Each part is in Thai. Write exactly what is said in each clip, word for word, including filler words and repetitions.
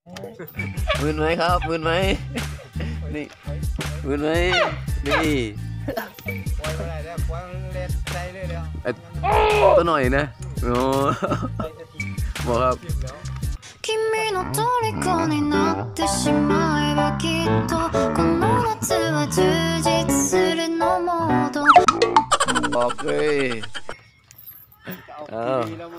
มืนไหมครับมืนไหมนี่มืนไหมนี่ปล่อยอะไรเนี่ยปล่อยเล่นใจเลยเดียวตัวหน่อยนะโอ้บอกครับ君の虜になってしまえばきっとこの夏は充実するのモードบอกเลยอ้าว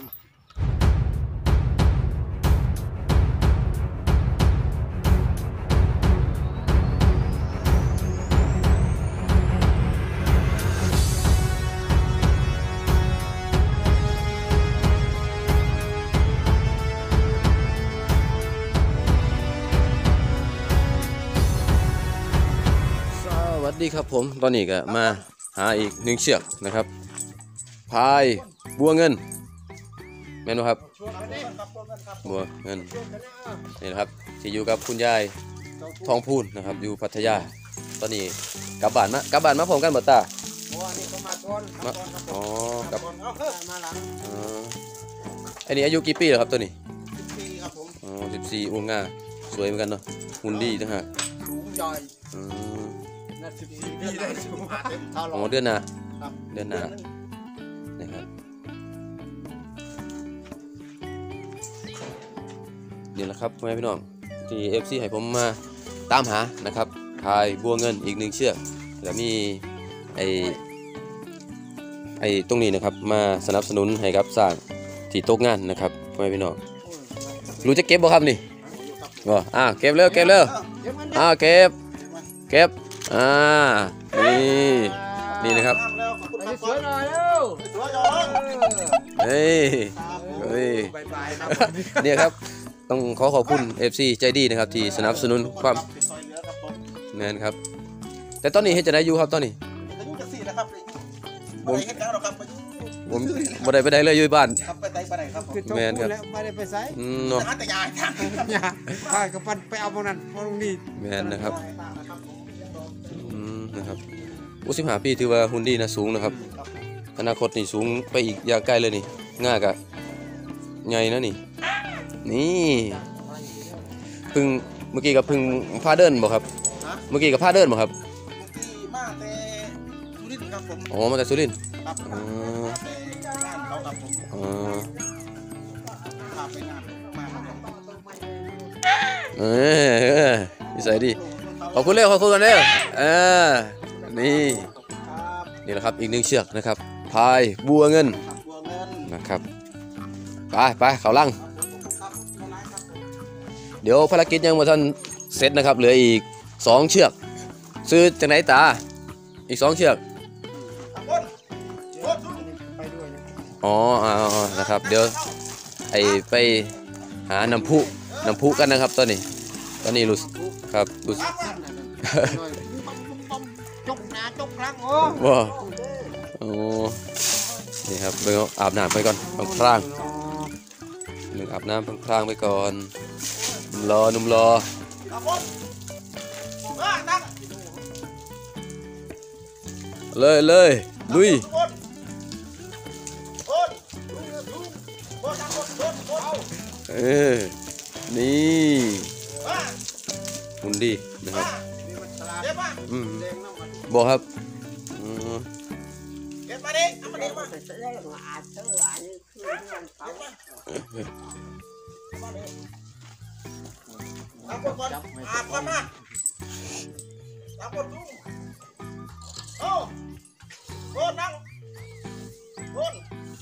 สวัสดีครับผมตอนนี้ก็มาหาอีกหนึ่งเชือกนะครับพายบัวเงินแม่นบ่ครับบัวเงินนี่นะครับที่อยู่กับคุณยายทองพูนนะครับอยู่พัทยาตอนนี้กลับบ้านมากลับบ้านมาพร้อมกันบ่ตามาอ๋อกลับมาหลังอ๋ออันนี้อายุกี่ปีแล้วครับตัวนี้สิบสี่ครับผมอ๋อสิบสี่โอ้งาสวยเหมือนกันเนาะหุ่นดีนะฮะสูงใหญ่อืมสิบสี่ปีได้สูงมาเต็มเท่าหรออ๋อเดือนหน้าเดือนหน้านะครับนี่แหละครับแม่พี่น้องที่ เอฟ ซี ให้ผมมาตามหานะครับพายบัวเงินอีกหนึ่งเชือกแล้วมีไอไอตรงนี้นะครับมาสนับสนุนให้กับสร้างที่ตกงานนะครับแม่พี่น้องรู้จะเก็บบ่ครับนี่บ่อ่าเก็บเร็วเก็บเร็วอ่าเก็บเก็บอ่านี่นี่นะครับสวยหน่อยเร็วสวยหน่อยเฮ้ยเฮ้ยเนี่ยครับต้องขอขอบคุณ เอฟ ซี ใจดีนะครับที่สนับสนุนความแน่นครับแต่ตอนนี้เฮ็ดจะได้อยู่ครับตอนนี้ผมผมบ่ได้ไปได้เลยอยู่บ้านแม่นครับไม่ได้ไปไสอืมเนาะแต่ยายทางยาไปกับปันไปเอาพวกนั้นพวกนี้แม่นนะครับอืมนะครับอุสิบห้าปีถือว่าหุ่นดีนะสูงนะครับอนาคตนี่สูงไปอีกอย่างไกลเลยนี่ง่ากะใหญ่นะนี่นี่พึ่งเมื่อกี้กับพึ่งพาเดินบ่ครับเมื่อกี้กับพาเดินบ่ครับมาแต่สุรินทร์ครับผมอ๋อมาแต่สุรินทร์ครับอ๋อเขาครับผมอ๋อพาไปงานมาเออนิสัยดีขอบคุณเร็วขอบคุณกันเร็วเออนี่นี่แหละครับอีกหนึ่งเชือกนะครับพายบัวเงินนะครับไปไปเขาลังเดี๋ยวภารกิจยังไม่ทันเสร็จนะครับเหลืออีกสองเชือกซื้อจากไหนตาอีกสองเชือกอ๋ออ๋อนะครับเดี๋ยวไอไปหาน้ำพุน้ำพุกันนะครับตอนนี้ตอนนี้รู้ครับรู้จกหนาจกครั้งโอ้ว้าโอ้นี่ครับเดี๋ยวอาบน้ำไปก่อนบางครั้งหนึ่งอาบน้ำบางครั้งไปก่อนนุ่มรอนุ่มรอเลยเลยลุยเออนี่หุ่นดีนะครับอืมบอกครับอืมเก็บมาดิเอามาดิมาอาบก่อนอาบก่อนมาอาบก่อนดูโอ้โหนั่งโอน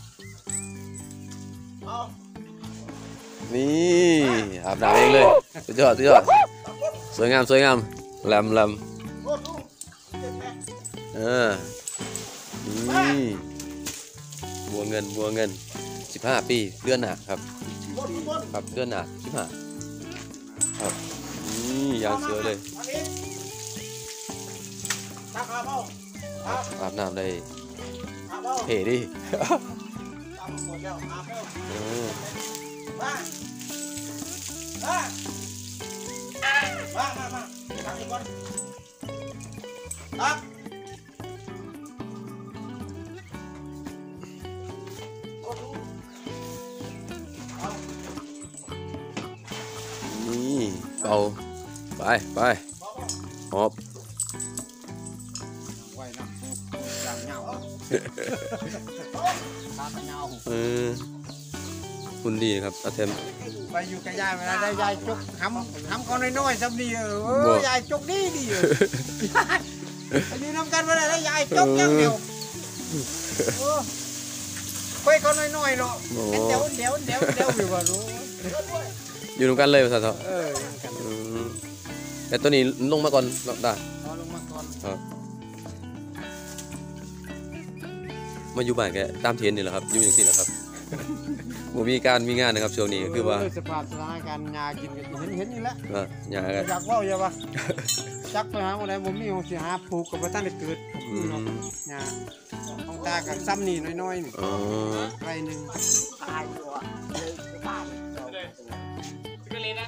เอานี่อาบน้ำเองเลยสุดยอดสุดยอดสวยงามสวยงามลำลำเออนี่บัวเงินบัวเงินสิบห้าปีเดือนหนาครับครับเดือนหนาสิบห้าครับนี่ยางสวยเลยอาบน้ำได้เท่ดิมามามาทำอีกคนครับนี่เป่าไปไปหอบไว้น้ำปูจางเงาตาเงาเออคุณดีครับอาเทมไปอยู่กับยายเวลาได้ยายจุกทำทำเขาน้อยๆซ้ำดีเออยายจุกดีดีไปอยู่น้ำกันเวลาได้ยายจุกอย่างเดียวไปเขาน้อยๆเนาะเดี๋ยวเดี๋ยวเดี๋ยวเดี๋ยวอยู่ว่ารู้อยู่ตรงกันเลยภาษาเถาะเออแต่ตัวนี้ลงมาก่อนได้เอาลงมาก่อนมาอยู่บ้านแกตามเทรนนี่แหละครับอยู่อย่างนี้แหละครับผมมีการมีงานนะครับช่วงนี้ก็คือว่าสภาพสถานการณ์งากินกันเห็นเห็นนี่แหละอ่ะอย่างไรอยากว่าอย่าว่าจักไปหาอะไรผมมีของสิหาปลูกกับพระท่านได้เกิดงาของตากับซ้ำนี่น้อยๆนี่อ๋อไรหนึ่งตายตัวเลยบ้านก็เลยนะ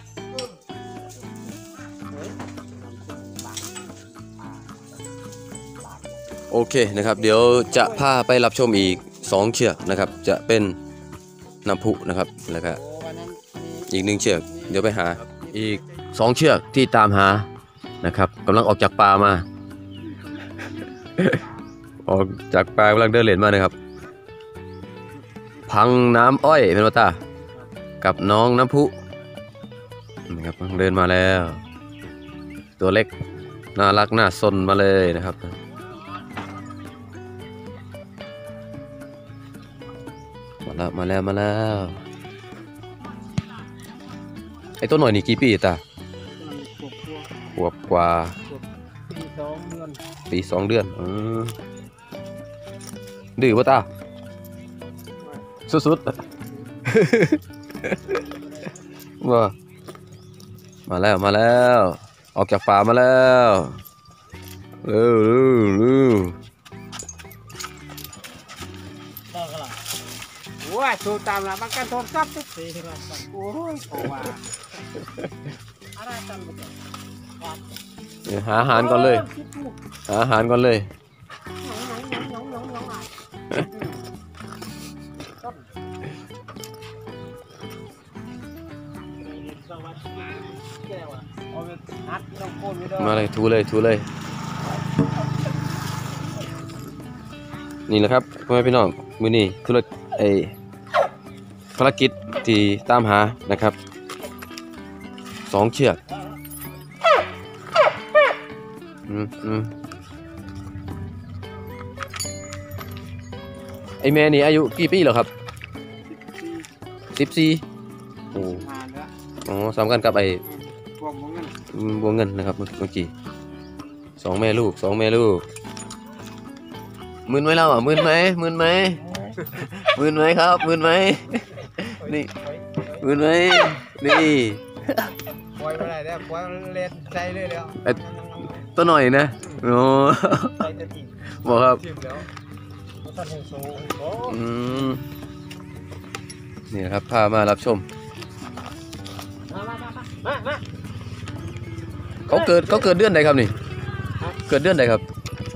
โอเคนะครับเดี๋ยวจะพาไปรับชมอีกสองเชือกนะครับจะเป็นน้ำพุนะครับแล้วก็อีกหนึ่งเชือกเดี๋ยวไปหาอีกสองเชือกที่ตามหานะครับกำลังออกจากป่ามา ออกจากป่ากำลังเดินเล่นมานะครับพังน้ำอ้อยเป็นวัตตากับน้องน้ำพุนะครับกำลังเดินมาแล้ว ตัวเล็กน่ารักน่าซนมาเลยนะครับมาแล้วมาแล้วมาแล้วไอตัวหน่อยนี่กี่ปีตาขวบกว่าปีสองเดือนปีสองเดือนอืมดื้อป่ะตาสุดๆ ว้ามาแล้วมาแล้วออกจากป่ามาแล้วเร็วเร็วเร็วโอ้ยสูตามละมันกันโทรศัพท์ทุกทีเลยโอ้ยโอ้ว่าอะไรกันบุกหาอาหารก่อนเลยหาอาหารก่อนเลยมาเลยทูเลยทูเลยนี่แหละครับพ่อแม่พี่น้องมือนี้ธุรกิจไอภารกิจที่ตามหานะครับสองเชือกอืมอืมไอแม่นี่อายุกี่ปีแล้วครับสิบสี่โอ้อ๋อสำคัญกับไอพวกเงินวงเงินนะครับเมื่อกี้สองแม่ลูกสองแม่ลูกมึนไหมเราอ่ะมึนไหมมึนไหมมึนไหมครับมึนไหมนี่มึนไหมนี่ปล่อยไปไหนได้ปล่อยเล่นใจเลยแล้วไอ้ตัวหน่อยนะโอ้ใจจะถิ่นบอกครับถิ่นแล้วท่านแห่งโซ่โอ้อืมนี่นะครับพามารับชมมามามามาเขาเกิดเขาเกิดเดือนใดครับนี่เกิดเดือนใดครับ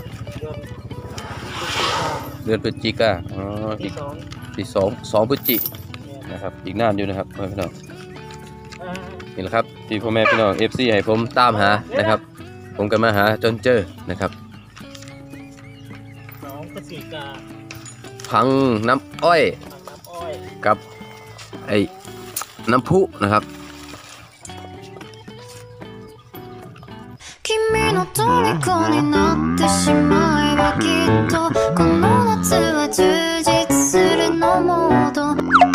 เดือนพฤศจิกาอ๋อที่สองที่สองสองพฤศจินะครับอีกนานอยู่นะครับพ่อแม่พี่น้องนี่แหละครับที่พ่อแม่พี่น้อง เอฟ ซี ให้ผมตามหานะครับผมก็มาหาจนเจอนะครับสองพฤศจิกาพังน้ำอ้อยทางน้ำอ้อยกับไอ้น้ำพุนะครับ君の虜になってしまえばきっとこの夏は充実するのモード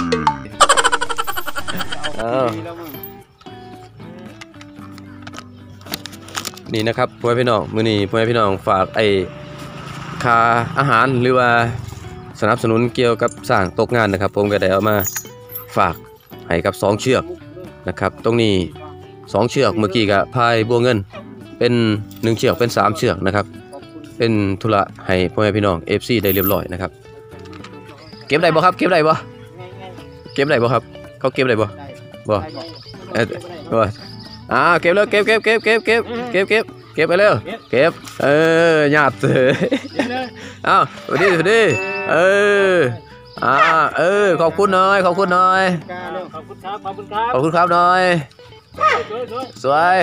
อ้าวนี่นะครับพ่อแม่พี่น้องมื้อนี้พ่อแม่พี่น้องฝากไอ้ค่าอาหารหรือว่าสนับสนุนเกี่ยวกับสร้างตกงานนะครับผมก็ได้เอามาฝากให้กับสองเชือกนะครับตรงนี้สองเชือกเมื่อกี้ก็พายบัวเงินเป็นหนึ่งเชือกเป็นสามเชือกนะครับเป็นธุระให้พ่อแม่พี่น้อง เอฟ ซี ได้เรียบร้อยนะครับเก็บได้บ่ครับเก็บได้บ่เก็บได้บ่ครับเขาเก็บได้บ่บ่เอ้ยบ่อ่าเก็บแล้วเก็บเก็บเก็บเก็บเก็บเก็บเก็บเก็บไปเร็วเก็บเออหยาดเถอะอ้าวสวัสดีสวัสดีเอออ่าเออขอบคุณหน่อยขอบคุณหน่อยขอบคุณครับขอบคุณครับขอบคุณครับหน่อยสวย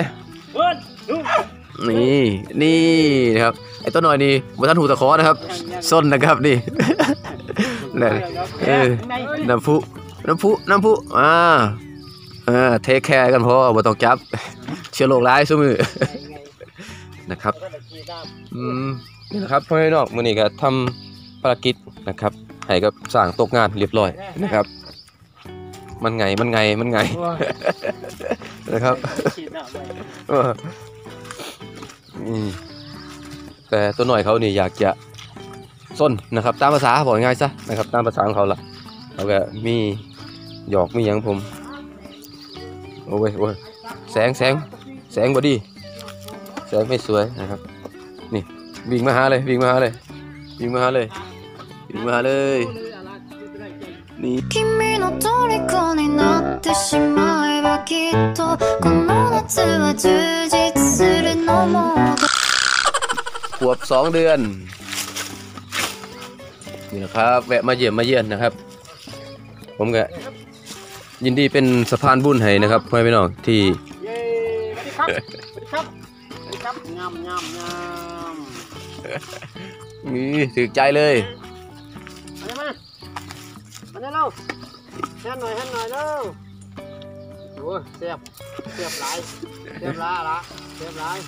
นี่นี่นะครับไอ้ตัวหน่อยนี่บนท่านหูตะขอนะครับส้นนะครับนี่นี่เออน้ำพุน้ำพุน้ำพุอ่าอ่าเทคแคร์กันพอบ่ต้องจับเชื้อโรคร้ายซุมือนะครับอืมนี่นะครับพ่อแม่น้องมื้อนี้ก็ทำภารกิจนะครับให้กับสร้างตกงานเรียบร้อยนะครับมันไงมันไงมันไงนะครับเอออืมแต่ตัวหน่อยเขานี่อยากจะส้นนะครับตามภาษาบอกง่ายซะนะครับตามภาษาของเขาล่ะเขาก็มีหยอกมีหยังผมโอ้ยโอ้ยแสงแสงแสงบอดี้แสงไม่สวยนะครับนี่วิ่งมาหาเลยวิ่งมาหาเลยวิ่งมาหาเลยวิ่งมาหาเลยนี่君の虜になってしまえばきっとこの夏は充実するのもขวบสองเดือนนี่นะครับแวะมาเยี่ยมมาเยี่ยนนะครับผมก็ยินดีเป็นสะพานบุญให้นะครับพ่อแม่พี่น้องที่เย้สวัสดีครับสวัสดีครับสวัสดีครับงามงามงามนี่ถึกใจเลยมามามาเร็วแฮนหน่อยแฮนหน่อยเร็วโอ้เสียบเสียบหลายเสียบหลายละเสียบหลาย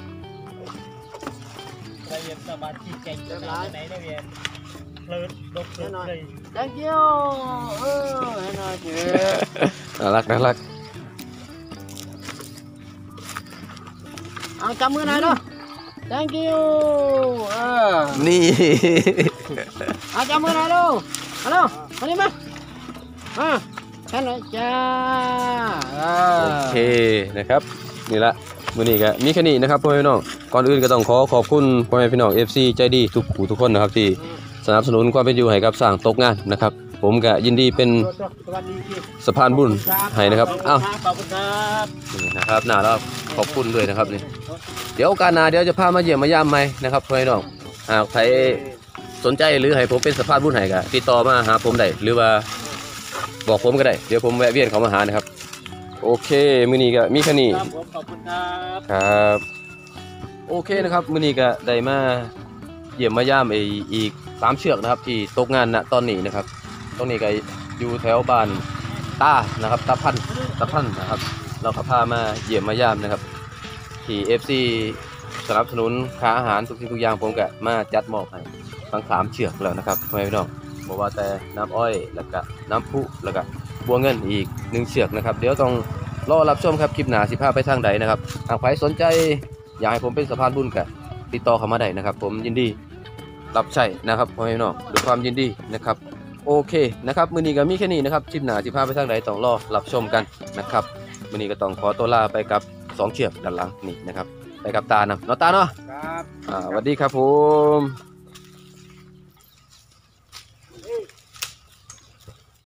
เราเย็นสบายจิตใจจะไหนได้เวียนเพลิดดกเลย thank you เออแฮนหน่อยเจ๊น่ารักน่ารักเอาจับมือหน่อยเนาะ thank you เออนี่เอาจับมือหน่อยเร็วเอาเร็วมานี่มาอ่าแค่หน่อยจ้าโอเคนะครับนี่ละมื้อนี้ก็มีแค่นี้นะครับพ่อแม่พี่น้องก่อนอื่นก็ต้องขอขอบคุณพ่อแม่พี่น้อง เอฟ ซี ใจดีทุกผู้ทุกคนนะครับที่สนับสนุนความเป็นอยู่ให้กับสร้างตกงานนะครับผมก็ยินดีเป็นสวัสดีพี่สะพานบุญให้นะครับอ้าวขอบคุณครับนี่นะครับหน้าแล้วขอบคุณด้วยนะครับนี่เดี๋ยวโอกาสหน้าเดี๋ยวจะพามาเยี่ยมมายามใหม่นะครับพ่อแม่พี่น้องหากใครสนใจหรือให้ผมเป็นสะพานบุญให้ก็ติดต่อมาหาผมได้หรือว่าบอกผมก็ได้เดี๋ยวผมแวะเวียนเขามาหานะครับโอเคมื้อนี้ก็มีแค่นี้ครับผมขอบคุณครับครับโอเคนะครับมื้อนี้ก็ได้มาเยี่ยมมายามไอ้อีกสามเชือกนะครับที่ตกงานณตอนนี้นะครับตรงนี้ก็อยู่แถวบ้านตานะครับตาพันตาพันนะครับเราก็พามาเยี่ยมมายามนะครับที่ เอฟ ซี สนับสนุนค่าอาหารทุกสิ่งทุกอย่างผมก็มาจัดมอบให้ทั้งสามเชือกแล้วนะครับพ่อแม่พี่น้องบอกว่าแต่น้ำอ้อยแล้วก็น้ำพุแล้วก็บัวเงินอีกหนึ่งเชือกนะครับเดี๋ยวต้องรอรับชมครับคลิปหน้าสิพาไปทางใดนะครับหากใครสนใจอยากให้ผมเป็นสะพานบุญก็ติดต่อเข้ามาได้นะครับผมยินดีรับใช้นะครับพ่อแม่พี่น้องด้วยความยินดีนะครับโอเคนะครับมื้อนี้ก็มีแค่นี้นะครับคลิปหน้าสิพาไปทางใดต้องรอรับชมกันนะครับมื้อนี้ก็ต้องขอตัวลาไปกับสองเชือกด้านหลังนี่นะครับไปกับตานะเนาะตาเนาะครับอ่าสวัสดีครับผม